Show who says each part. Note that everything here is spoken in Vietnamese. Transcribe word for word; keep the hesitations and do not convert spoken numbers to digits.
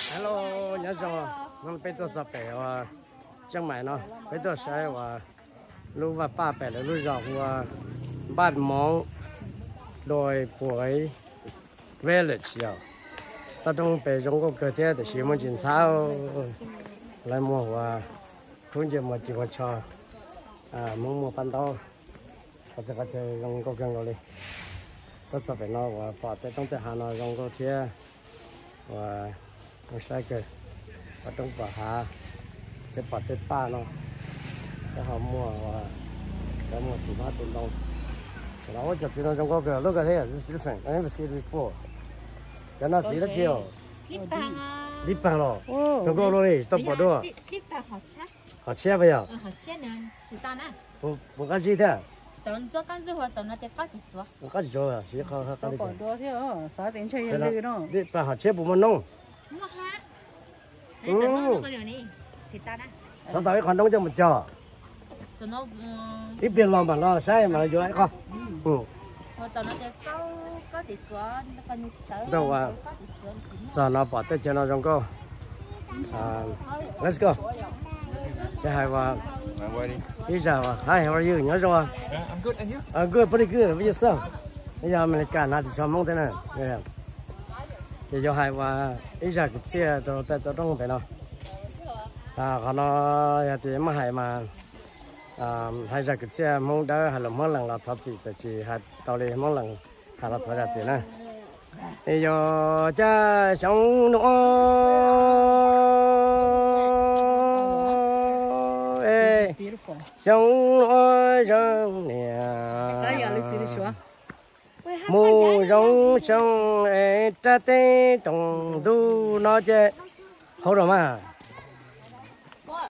Speaker 1: Hello, nhớ cho nó bây giờ sắp bể và chẳng mày nó bây giờ sẽ và lúc và ba bể là lúc dọc và ba món đôi buổi village rồi ta trong bể trong có cơ thể để sử dụng chính sao lại mua và không chỉ một chỉ một cho à muốn mua pan to có thể có thể trong có gần rồi tất sắp bể nó và bỏ tới trong tới hà nội trong có thể và nó sai cái và trong quả hà sẽ bỏ tới ba nó sẽ họ mua và để mua chỉ phát tiền đông然后我就知道中国个那个那是几分，俺不是的付，在那几多久？
Speaker 2: 一般啊。
Speaker 1: 一般咯。哦。中国那里都不多。
Speaker 2: 一般好吃。
Speaker 1: 好吃不要？
Speaker 2: 嗯，好吃呢，是当然。
Speaker 1: 不不敢几天。
Speaker 2: 做做干子活，做那点高级做。
Speaker 1: 我高级做啊，是好好高级做。
Speaker 3: 多条，啥点吃也对咯。
Speaker 1: 一般好吃不么弄。
Speaker 2: 我哈。你做弄这个料呢，是当然。
Speaker 1: 上到一看弄就没叫。
Speaker 2: 做那嗯。
Speaker 1: 一边老嘛老晒嘛就爱看。嗯。
Speaker 2: 我做那点高高级做，那个你做。
Speaker 1: đâu à? Giờ nó bỏ tới cho nó trong cô. À, let's go. Cái hai và. Bây giờ mà, hi, how are you? Nhớ chưa?
Speaker 4: I'm good, and you?
Speaker 1: I'm good, pretty good. Bây giờ sao? Bây giờ mình cả nó thì cho mong thế này. Thì cho hai và bây giờ cái xe tôi tôi tôi trong phải nó. À, còn nó thì mà hai mà à hai giờ cái xe mong đỡ hay là mong lần là thật gì chỉ hai tàu đi mong lần hay là thôi là gì nè. Bây giờ cha sống nó ê sống nó rong nè mù rong sông ê cha tê trồng du nó chơi hậu rồi mà